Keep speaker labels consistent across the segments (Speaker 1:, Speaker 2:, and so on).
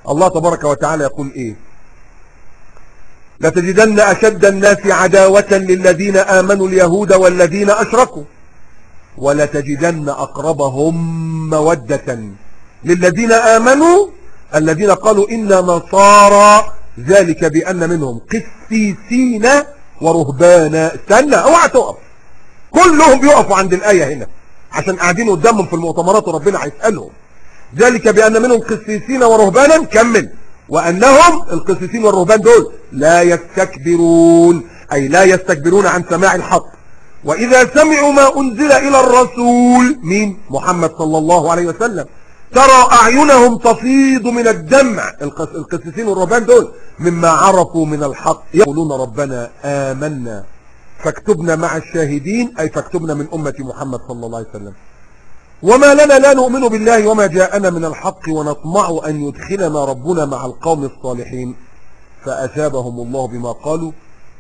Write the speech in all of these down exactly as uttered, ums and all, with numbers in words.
Speaker 1: الله تبارك وتعالى يقول ايه؟ لتجدن اشد الناس عداوة للذين امنوا اليهود والذين اشركوا ولتجدن اقربهم مودة للذين امنوا الذين قالوا انا نصارى ذلك بان منهم قسيسين ورهبانا. استنى اوعى تقف، كلهم بيقفوا عند الايه هنا عشان قاعدين قدامهم في المؤتمرات وربنا هيسالهم. ذلك بان منهم قسيسين ورهبانا، كمل، وانهم القسيسين والرهبان دول لا يستكبرون، اي لا يستكبرون عن سماع الحق، واذا سمعوا ما انزل الى الرسول مين؟ محمد صلى الله عليه وسلم ترى اعينهم تفيض من الدمع، القسيسين والرهبان دول مما عرفوا من الحق، يقولون ربنا آمنا فاكتبنا مع الشاهدين، اي فاكتبنا من امة محمد صلى الله عليه وسلم. وما لنا لا نؤمن بالله وما جاءنا من الحق ونطمع ان يدخلنا ربنا مع القوم الصالحين، فاثابهم الله بما قالوا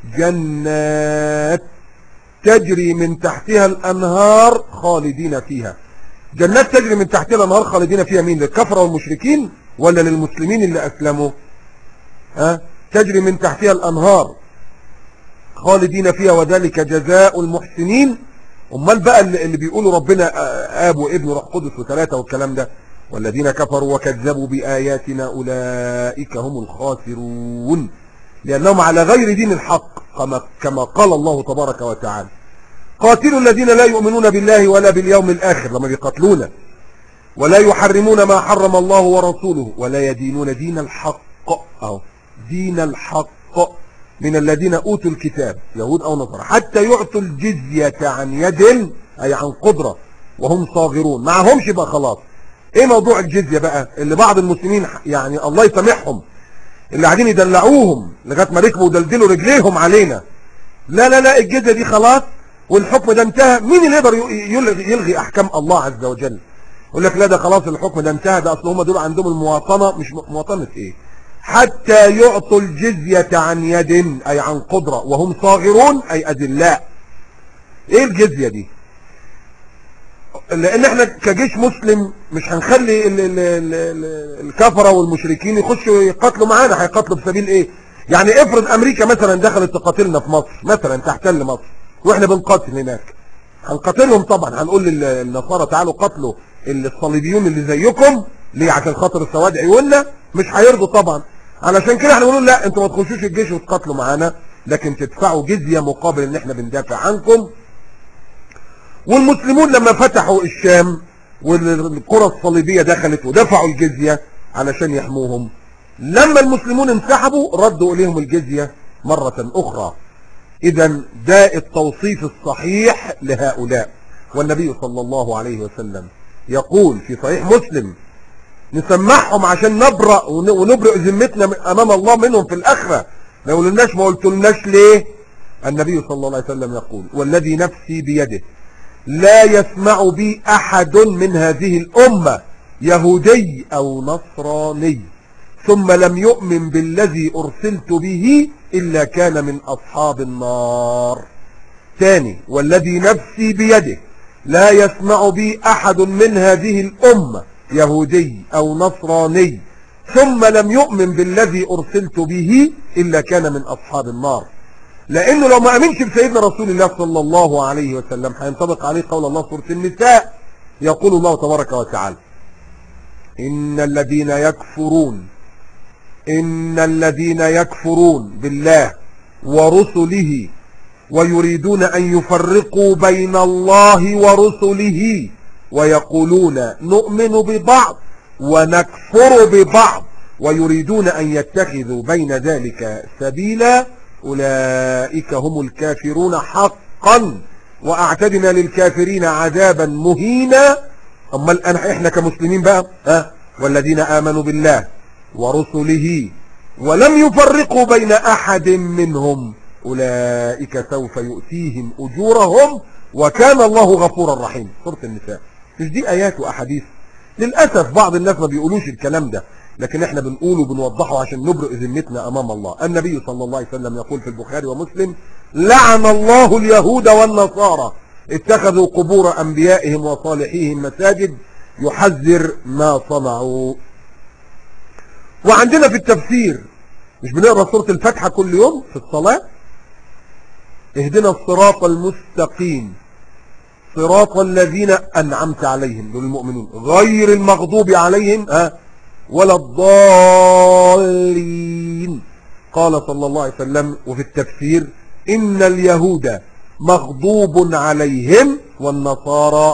Speaker 1: جنات تجري من تحتها الانهار خالدين فيها. جنات تجري من تحتها الانهار خالدين فيها مين؟ للكفرة والمشركين ولا للمسلمين اللي اسلموا؟ ها؟ تجري من تحتها الانهار خالدين فيها وذلك جزاء المحسنين. امال بقى اللي بيقولوا ربنا اب وابن وروح قدس وثلاثه والكلام ده، والذين كفروا وكذبوا باياتنا اولئك هم الخاسرون لانهم على غير دين الحق كما كما قال الله تبارك وتعالى قاتلوا الذين لا يؤمنون بالله ولا باليوم الاخر لما بيقتلونا، ولا يحرمون ما حرم الله ورسوله ولا يدينون دين الحق، اهو دين الحق من الذين اوتوا الكتاب يهود او نصارى حتى يعطوا الجزية عن يد، اي عن قدرة، وهم صاغرون. معهمش بقى خلاص. ايه موضوع الجزية بقى اللي بعض المسلمين يعني الله يسامحهم اللي قاعدين يدلعوهم لغايه ما ركبوا ودلدلوا رجليهم علينا؟ لا لا لا، الجزية دي خلاص والحكم ده انتهى. مين اللي يقدر يلغي احكام الله عز وجل؟ يقول لك لا ده خلاص الحكم ده انتهى، ده اصل هم دول عندهم المواطنة. مش مواطنة ايه؟ حتى يعطوا الجزية عن يد، اي عن قدرة، وهم صاغرون اي اذلاء. ايه الجزية دي؟ لان احنا كجيش مسلم مش هنخلي ال ال ال الكفرة والمشركين يخشوا يقاتلوا معانا. هيقاتلوا بسبيل ايه؟ يعني افرض امريكا مثلا دخلت تقاتلنا في مصر مثلا، تحتل مصر واحنا بنقاتل هناك، هنقاتلهم طبعا. هنقول للنصارى تعالوا قاتلوا الصليبيون اللي زيكم ليه؟ عشان خاطر السواد عيوننا. مش هيرضوا طبعا. علشان كده احنا بنقول لا، انتوا ما تخشوش الجيش وتقاتلوا معانا، لكن تدفعوا جزية مقابل ان احنا بندافع عنكم. والمسلمون لما فتحوا الشام والقرى الصليبية دخلت ودفعوا الجزية علشان يحموهم، لما المسلمون انسحبوا ردوا اليهم الجزية مرة اخرى. اذا ده التوصيف الصحيح لهؤلاء. والنبي صلى الله عليه وسلم يقول في صحيح مسلم نسمعهم عشان نبرأ ونبرئ ذمتنا امام الله منهم في الاخرة. ما يقولناش ما قلتلناش ليه؟ النبي صلى الله عليه وسلم يقول والذي نفسي بيده لا يسمع بي احد من هذه الامة يهودي او نصراني ثم لم يؤمن بالذي ارسلت به الا كان من اصحاب النار. ثاني والذي نفسي بيده لا يسمع بي احد من هذه الامة يهودي او نصراني ثم لم يؤمن بالذي ارسلت به الا كان من اصحاب النار. لانه لو ما امنش بسيدنا رسول الله صلى الله عليه وسلم هينطبق عليه قول الله سورة النساء. يقول الله تبارك وتعالى ان الذين يكفرون ان الذين يكفرون بالله ورسله ويريدون ان يفرقوا بين الله ورسله ويقولون نؤمن ببعض ونكفر ببعض ويريدون ان يتخذوا بين ذلك سبيلا اولئك هم الكافرون حقا واعتدنا للكافرين عذابا مهينا. امال احنا كمسلمين بقى ها والذين امنوا بالله ورسله ولم يفرقوا بين احد منهم اولئك سوف يؤتيهم اجورهم وكان الله غفورا رحيما. سورة النساء. مش دي ايات واحاديث؟ للاسف بعض الناس ما بيقولوش الكلام ده، لكن احنا بنقوله وبنوضحه عشان نبرئ ذمتنا امام الله. النبي صلى الله عليه وسلم يقول في البخاري ومسلم لعن الله اليهود والنصارى اتخذوا قبور انبيائهم وصالحيهم مساجد يحذر ما صنعوا. وعندنا في التفسير مش بنقرأ سورة الفاتحة كل يوم في الصلاة؟ اهدنا الصراط المستقيم صراط الذين أنعمت عليهم، دول المؤمنون، غير المغضوب عليهم ها ولا الضالين. قال صلى الله عليه وسلم وفي التفسير إن اليهود مغضوب عليهم والنصارى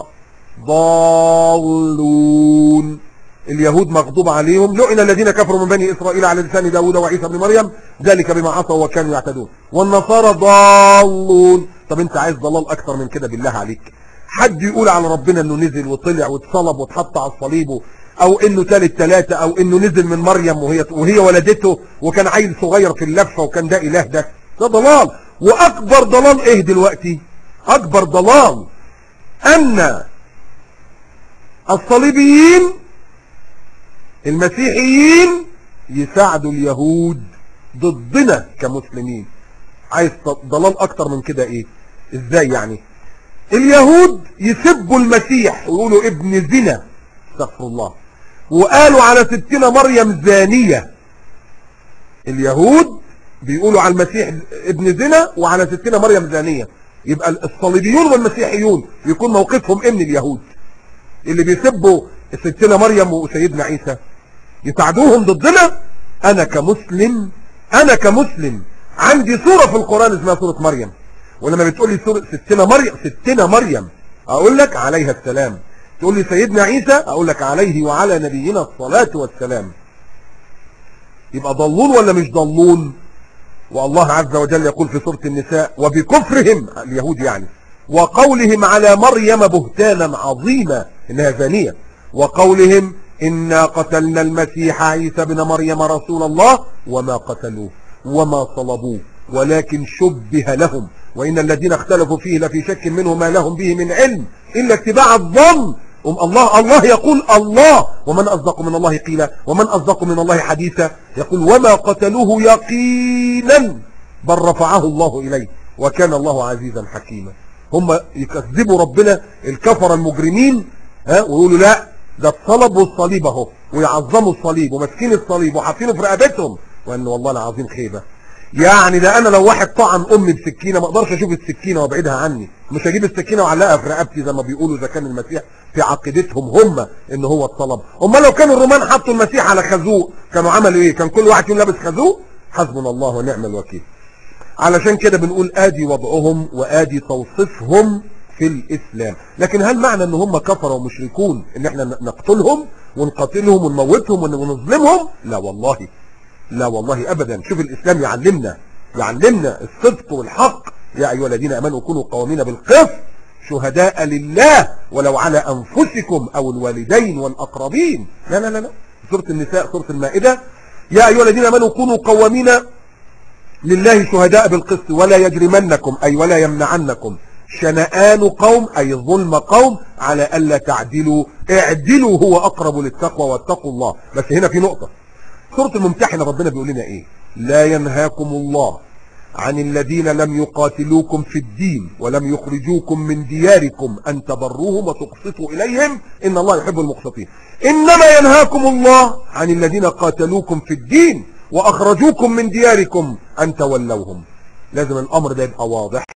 Speaker 1: ضالون. اليهود مغضوب عليهم، لعن الذين كفروا من بني إسرائيل على لسان داود وعيسى بن مريم ذلك بما عصوا وكانوا يعتدون، والنصارى ضالون. طب انت عايز ضلال اكتر من كده بالله عليك؟ حد يقول على ربنا انه نزل وطلع واتصلب واتحط على الصليب، او انه ثالث ثلاثة، او انه نزل من مريم وهي وهي ولدته وكان عيل صغير في اللفة وكان ده اله؟ ده ده ضلال. واكبر ضلال ايه دلوقتي؟ اكبر ضلال ان الصليبيين المسيحيين يساعدوا اليهود ضدنا كمسلمين. عايز ضلال اكتر من كده ايه؟ ازاي يعني؟ اليهود يسبوا المسيح ويقولوا ابن زنا، استغفر الله، وقالوا على ستنا مريم زانية. اليهود بيقولوا على المسيح ابن زنا وعلى ستنا مريم زانية. يبقى الصليبيون والمسيحيون يكون موقفهم ايه من اليهود اللي بيسبوا ستنا مريم وسيدنا عيسى؟ يساعدوهم ضدنا. انا كمسلم انا كمسلم عندي سورة في القرآن اسمها سورة مريم، ولما بتقول لي سورة ستنا مريم ستنا مريم اقول لك عليها السلام، تقول لي سيدنا عيسى اقول لك عليه وعلى نبينا الصلاة والسلام. يبقى ضلون ولا مش ضلون؟ والله عز وجل يقول في سورة النساء وبكفرهم اليهود يعني وقولهم على مريم بهتانا عظيما انها زانية، وقولهم إنا قتلنا المسيح عيسى بن مريم رسول الله وما قتلوه وما صلبوه ولكن شبه لهم وإن الذين اختلفوا فيه لفي شك منه ما لهم به من علم إلا اتباع الظن. الله الله يقول الله ومن أصدق من الله قيلا ومن أصدق من الله حديثا، يقول وما قتلوه يقينا بل رفعه الله إليه وكان الله عزيزا حكيما. هم يكذبوا ربنا الكفر المجرمين ها ويقولوا لا ده الصلب والصليب اهو، ويعظموا الصليب وماسكين الصليب وحاطينه في رقبتهم، وان والله العظيم خيبه. يعني ده انا لو واحد طعن امي بسكينه ما اقدرش اشوف السكينه وابعدها عني، مش هجيب السكينه واعلقها في رقبتي زي ما بيقولوا اذا كان المسيح في عقيدتهم هم ان هو الصلب. امال لو كانوا الرومان حطوا المسيح على خازوق كانوا عملوا ايه؟ كان كل واحد يكون لابس خازوق؟ حسبنا الله ونعم الوكيل. علشان كده بنقول ادي وضعهم وادي توصيفهم في الاسلام. لكن هل معنى ان هم كفروا ومشركون ان احنا نقتلهم ونقاتلهم ونموتهم ونظلمهم؟ لا والله لا والله ابدا. شوف الاسلام يعلمنا يعلمنا الصدق والحق. يا ايها الذين امنوا كونوا قوامين بالقسط شهداء لله ولو على انفسكم او الوالدين والاقربين. لا لا لا لا سورة النساء سورة المائدة يا ايها الذين امنوا كونوا قوامين لله شهداء بالقسط ولا يجرمنكم اي ولا يمنعنكم شنآن قوم أي ظلم قوم على ألا تعدلوا اعدلوا هو أقرب للتقوى واتقوا الله. بس هنا في نقطة، سورة الممتحنة ربنا بيقول لنا إيه؟ لا ينهاكم الله عن الذين لم يقاتلوكم في الدين ولم يخرجوكم من دياركم أن تبروهم وتقسطوا إليهم إن الله يحب المقسطين. إنما ينهاكم الله عن الذين قاتلوكم في الدين وأخرجوكم من دياركم أن تولوهم. لازم الأمر ده يبقى واضح